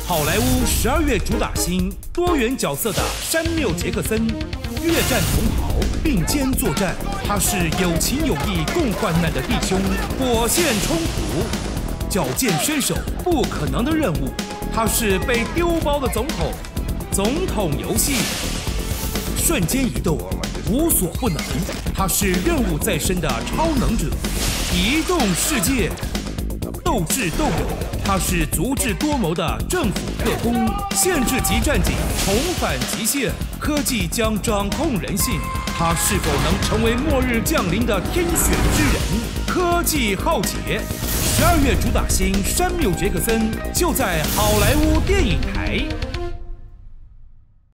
好莱坞12月主打新多元角色的山缪·杰克森，越战同袍并肩作战，他是有情有义共患难的弟兄，火线冲突，矫健身手，不可能的任务，他是被丢包的总统，总统游戏，瞬间移动，无所不能，他是任务在身的超能者，移动世界，斗智斗勇。他是足智多谋的政府特工，限制级战警重返极限，科技将掌控人性。他是否能成为末日降临的天选之人？科技浩劫，12月主打新山缪·杰克森就在好莱坞电影台。